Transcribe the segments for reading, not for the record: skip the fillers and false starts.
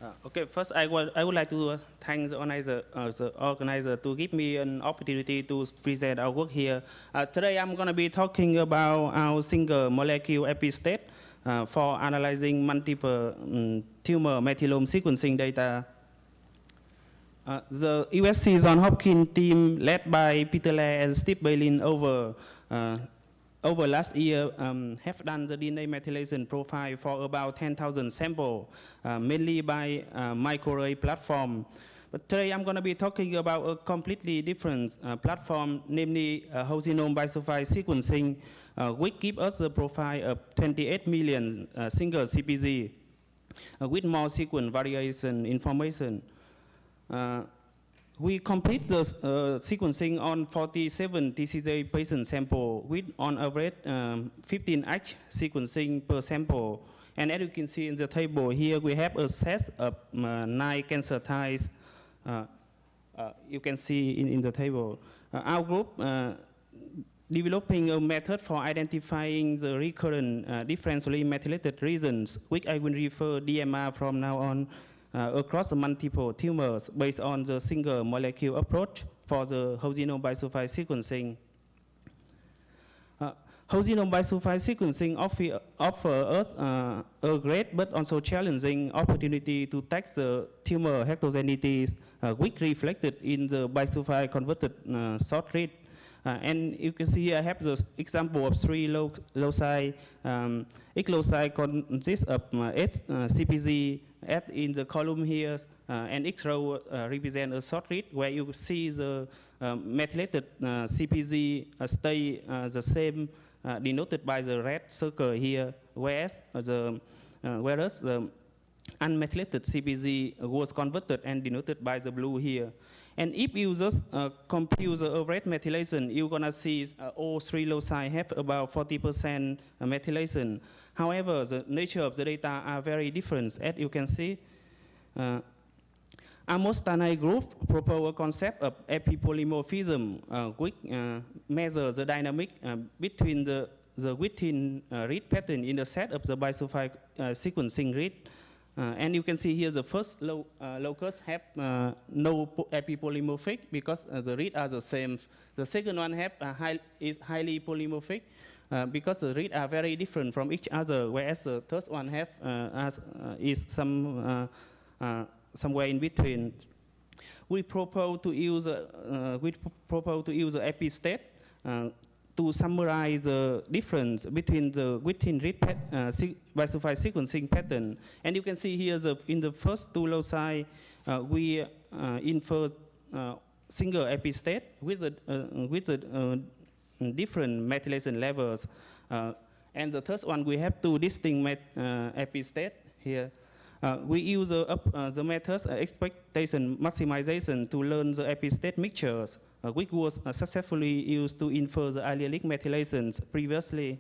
Okay, first I would like to thank the organizer to give me an opportunity to present our work here. Today I'm going to be talking about our single molecule epistate for analyzing multiple tumor methylome sequencing data. The USC Johns Hopkins team led by Peter Lair and Steve Bailyn over last year have done the DNA methylation profile for about 10,000 samples, mainly by microarray platform. But today I'm going to be talking about a completely different platform, namely whole genome bisulfite sequencing, which gives us a profile of 28 million single CPG with more sequence variation information. We complete the sequencing on 47 TCGA patient sample with on average 15H sequencing per sample. And as you can see in the table here, we have a set of 9 cancer types. You can see in the table. Our group developing a method for identifying the recurrent differentially methylated regions, which I will refer DMR from now on. Across the multiple tumors based on the single molecule approach for the whole genome bisulfite sequencing. Whole genome bisulfite sequencing offer us a great but also challenging opportunity to test the tumor heterogeneities which reflected in the bisulfite converted short read. And you can see I have the example of 3 loci. Each loci consists of 8 CPG in the column here, and each row represents a short read where you see the methylated CPG stay the same, denoted by the red circle here, whereas the unmethylated CPG was converted and denoted by the blue here. And if you just compute the average methylation, you're going to see all 3 loci have about 40% methylation. However, the nature of the data are very different, as you can see. Amos Tanay group propose a concept of epipolymorphism, which measures the dynamic between the within read pattern in the set of the bisulfite sequencing read. And you can see here the first locus have no epipolymorphic because the read are the same. The second one is highly polymorphic because the read are very different from each other, whereas the third one is somewhere in between. We propose to use the epistate to summarize the difference between the within read bisulfite sequencing pattern. And you can see here in the first 2 loci, we infer single epistate with different methylation levels. And the third one, we have 2 distinct epistate here. We use the methods expectation maximization to learn the epistate mixtures, which was successfully used to infer the allelic methylations previously.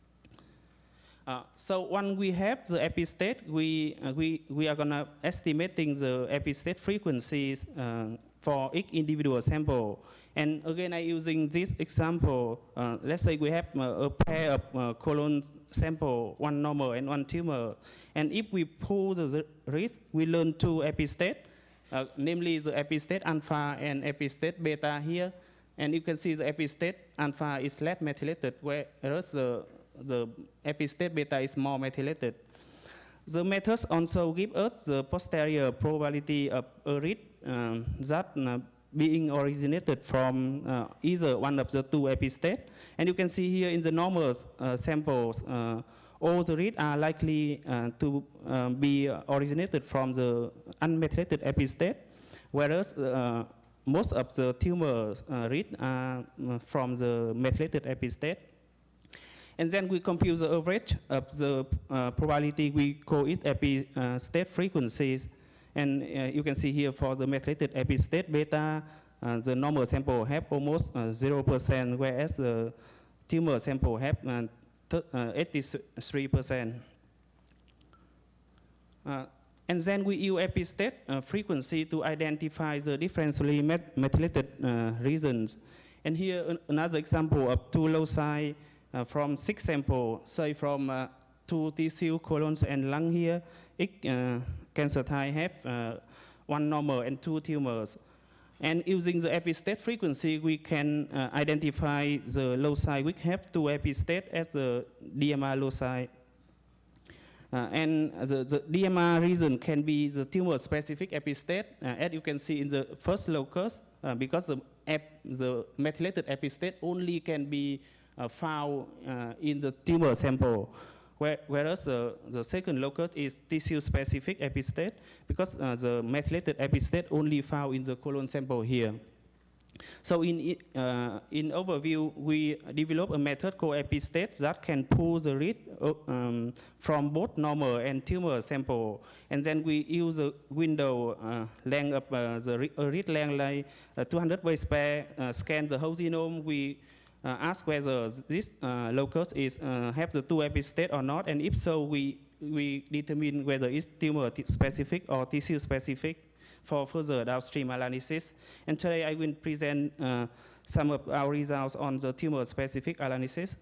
So when we have the epistate, we are going to estimating the epistate frequencies for each individual sample. And again, I'm using this example. Let's say we have a pair of colon sample, 1 normal and 1 tumor. And if we pull the risk, we learn 2 epistate, namely the epistate alpha and epistate beta here. And you can see the epistate alpha is less methylated, whereas the epistate beta is more methylated. The methods also give us the posterior probability of a read that being originated from either one of the 2 epistates. And you can see here in the normal samples, all the reads are likely to be originated from the unmethylated epistate, whereas most of the tumor reads are from the methylated epistate. And then we compute the average of the probability, we call it epistate frequencies. And you can see here for the methylated epistate beta, the normal sample have almost 0%, whereas the tumor sample have 83%. And then we use epistate frequency to identify the differentially methylated regions. And here another example of 2 loci from 6 samples, say from 2 tissue, colons and lung here. cancer type have one normal and two tumors. And using the epistate frequency, we can identify the loci which have two epistates as the DMR loci. And the DMR region can be the tumor-specific epistate, as you can see in the first locus, because the methylated epistate only can be found in the tumor sample, whereas the second locus is tissue-specific epistate, because the methylated epistate only found in the colon sample here. So in overview, we develop a method called epistate that can pull the read from both normal and tumor sample. And then we use a window length of the read length like 200 base pair, scan the whole genome. We ask whether this locus is have the two epistates or not. And if so, we determine whether it's tumor specific or tissue specific for further downstream analysis. And today I will present some of our results on the tumor-specific analysis.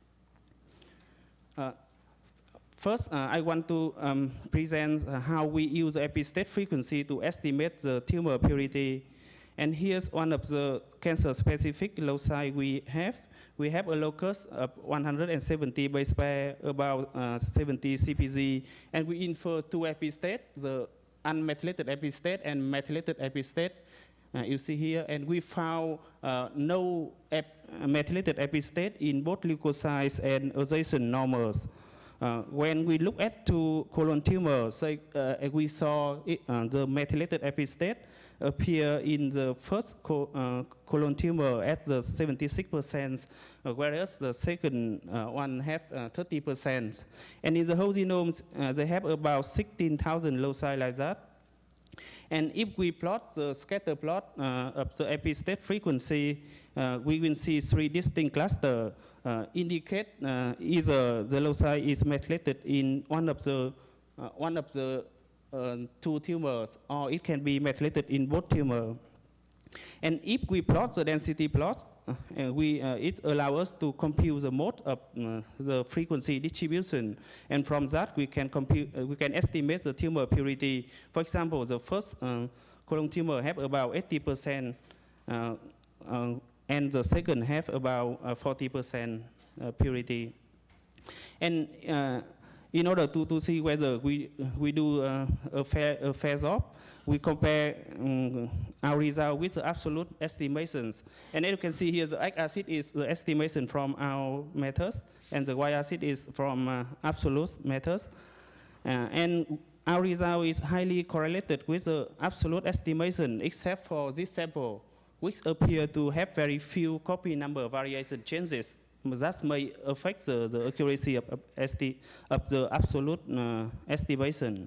First, I want to present how we use the epistate frequency to estimate the tumor purity. And here's one of the cancer-specific loci we have. We have a locus of 170 base pair, about 70 CpG, and we infer two epistates, the unmethylated epistate and methylated epistate, you see here, and we found no methylated epistate in both leukocytes and adjacent normals. When we look at two colon tumors, we saw the methylated epistate appear in the first colon tumor at the 76%, whereas the second one have 30%. And in the whole genomes, they have about 16,000 loci like that. And if we plot the scatter plot of the epistate frequency, we will see three distinct clusters indicate either the loci is methylated in one of the two tumors, or it can be methylated in both tumors. And if we plot the density plot, it allows us to compute the mode of the frequency distribution, and from that we can estimate the tumor purity. For example, the first colon tumor have about 80%, and the second have about 40% purity. And in order to see whether we do a phase off, we compare our result with the absolute estimations. And as you can see here, the x-axis is the estimation from our methods, and the y-axis is from absolute methods. And our result is highly correlated with the absolute estimation, except for this sample, which appear to have very few copy number variation changes. That may affect the accuracy of the absolute estimation.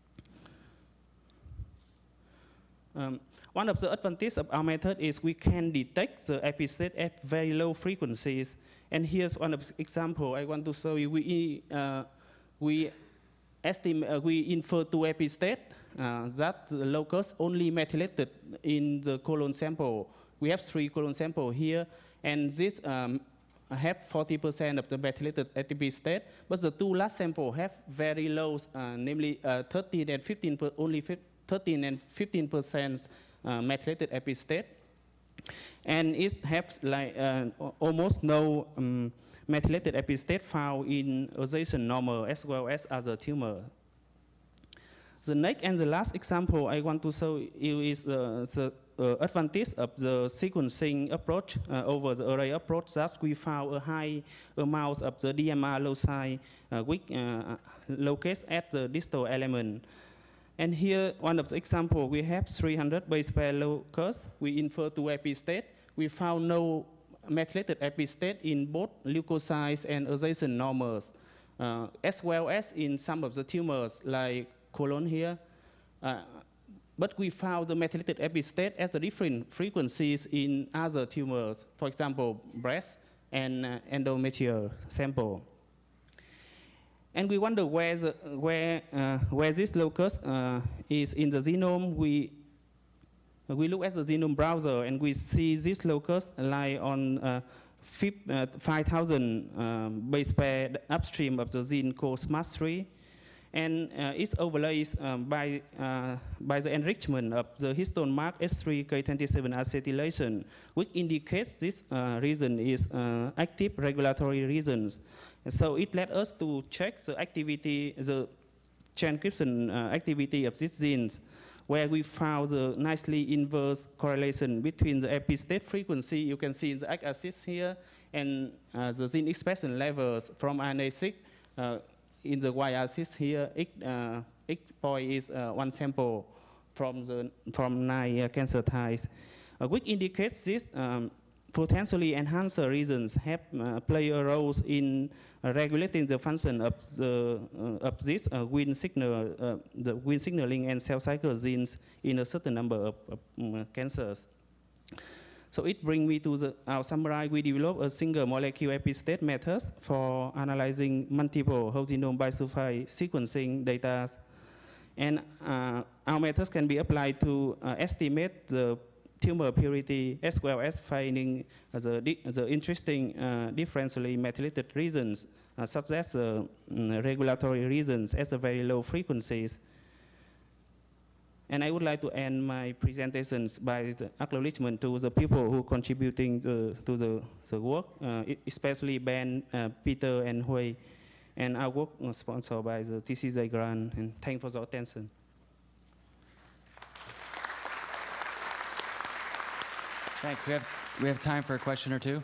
One of the advantages of our method is we can detect the epistate at very low frequencies. And here's one of the example I want to show you. We infer two epistate that the locus only methylated in the colon sample. We have 3 colon sample here, and this have 40% of the methylated epistate, but the two last sample have very low, namely 13 and 15, only 13 and 15% methylated epistate, and it has like almost no methylated epistate found in adjacent normal as well as other tumor. The next and the last example I want to show you is the advantage of the sequencing approach over the array approach, that we found a high amount of the DMR loci which locates at the distal element. And here, one of the examples, we have 300 base pair locus. We infer two epistate. We found no methylated epistate in both leukocytes and adjacent normals, as well as in some of the tumors like colon here. But we found the methylated epistate at the different frequencies in other tumors, for example, breast and endometrial sample. And we wonder where this locus is in the genome. We look at the genome browser and we see this locus lie on 5,000 base pair upstream of the gene called SMART3. And it's overlays by the enrichment of the histone mark S3K27 acetylation, which indicates this reason is active regulatory reasons. And so it led us to check the activity, the transcription activity of these genes, where we found the nicely inverse correlation between the epi-state frequency you can see in the x-axis here and the gene expression levels from RNA-seq. In the y-axis here, X point is one sample from 9 cancer types, which indicates this potentially enhancer regions have play a role in regulating the function of this Wnt signal, the Wnt signaling and cell cycle genes in a certain number of cancers. So it brings me to our summary. We developed a single molecule epi-state method for analyzing multiple whole genome bisulfite sequencing data. And our methods can be applied to estimate the tumor purity as well as finding the interesting differentially methylated regions, such as regulatory regions at the very low frequencies. And I would like to end my presentations by the acknowledgement to the people who contributing to the work, especially Ben, Peter, and Hui. And our work was sponsored by the TCJ grant. And thanks for the attention. Thanks. We have time for a question or two.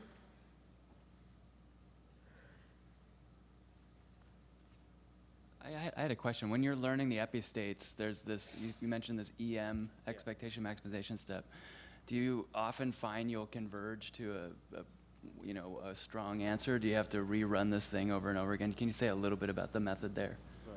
I had a question. When you're learning the epi-states, there's this, you mentioned this EM, expectation maximization step. Do you often find you'll converge to a strong answer? Do you have to rerun this thing over and over again? Can you say a little bit about the method there?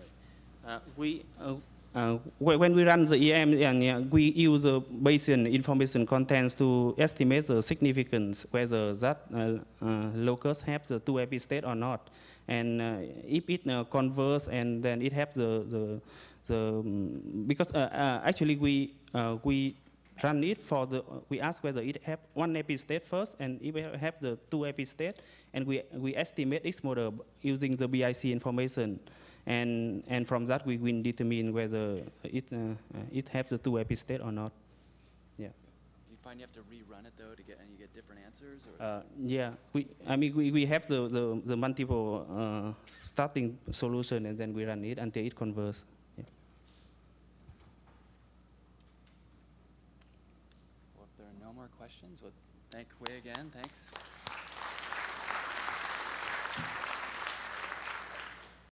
Right. When we run the EM, we use the Bayesian information contents to estimate the significance, whether that locus have the two epi-state or not. And if it converges, and then it has because actually we run it for we ask whether it have one epi-state first, and if it have the two epi-state, and we estimate its model using the BIC information. And from that we will determine whether it has the two epi-state or not. Yeah. Do you find you have to rerun it though and you get different answers? Or? Yeah, we have the multiple starting solution, and then we run it until it converges. Yeah. Well, if there are no more questions, we'll thank Hui again. Thanks.